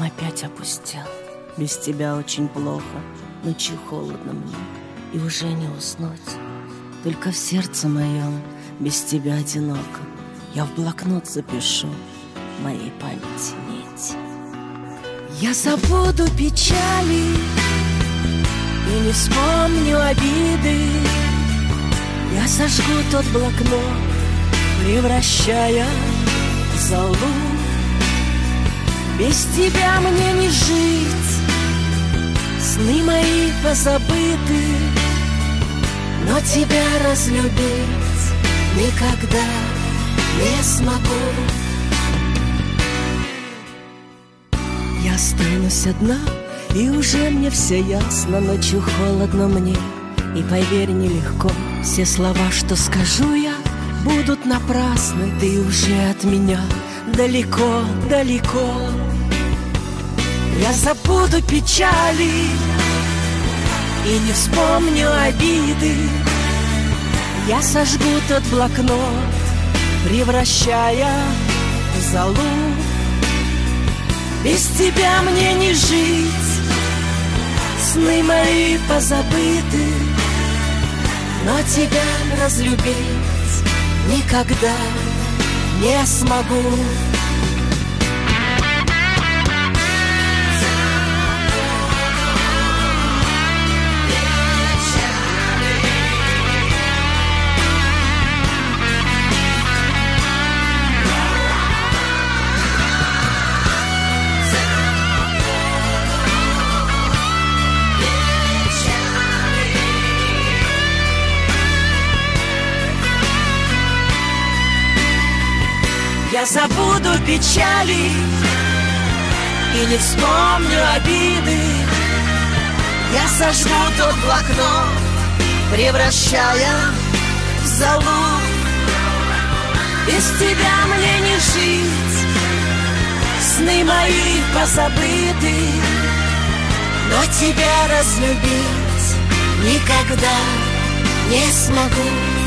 Дом опять опустел. Без тебя очень плохо, ночью холодно мне, и уже не уснуть. Только в сердце моем без тебя одиноко. Я в блокнот запишу моей памяти нить. Я забуду печали и не вспомню обиды. Я сожгу тот блокнот, превращая в золу. Без тебя мне не жить, сны мои позабыты, но тебя разлюбить никогда не смогу. Я останусь одна, и уже мне все ясно. Ночью холодно мне, и поверь, нелегко. Все слова, что скажу я, будут напрасны. Ты уже от меня далеко, далеко. Я забуду печали и не вспомню обиды. Я сожгу тот блокнот, превращая в золу. Без тебя мне не жить, сны мои позабыты, но тебя разлюбить никогда не смогу. Я забуду печали и не вспомню обиды. Я сожгу тот блокнот, превращая в золу. Без тебя мне не жить, сны мои позабыты, но тебя разлюбить никогда не смогу.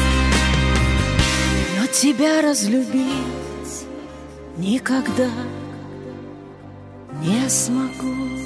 Но тебя разлюбить никогда не смогу.